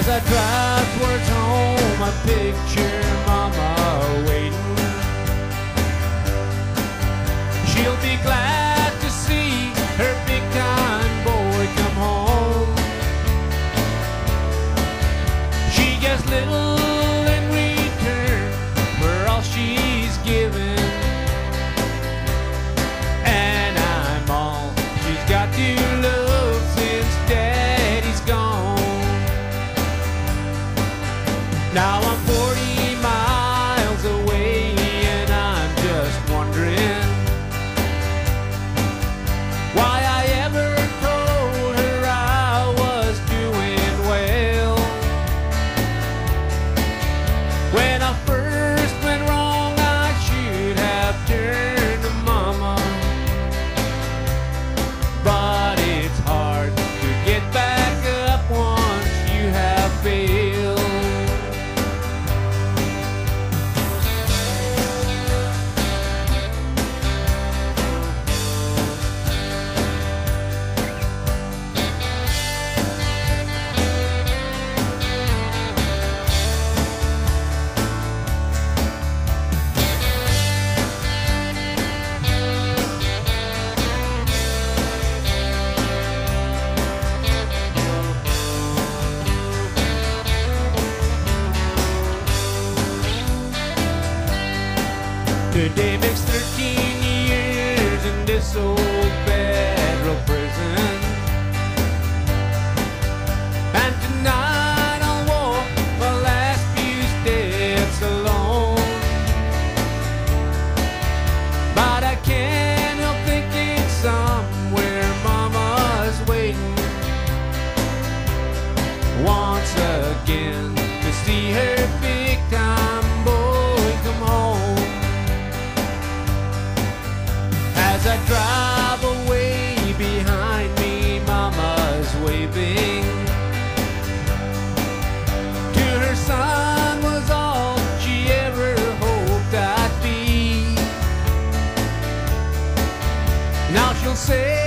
As I drive towards home, I picture Mama waiting. She'll be glad to see her big time boy come home. She gets little in return for all she's given, and I'm all she's got to love since Daddy's gone. Now I'm 40 miles away and I'm just wondering why I ever told her I was doing well. When I first went wrong, I should have turned to Mama, but it's hard to get back up once you have failed. Today makes 13 years in this old federal prison, and tonight I'll walk my last few steps alone. But I can't help thinking somewhere Mama's waiting once again to see her big time boy come home. As I drive away, behind me Mama's waving. To her son was all she ever hoped I'd be. Now she'll say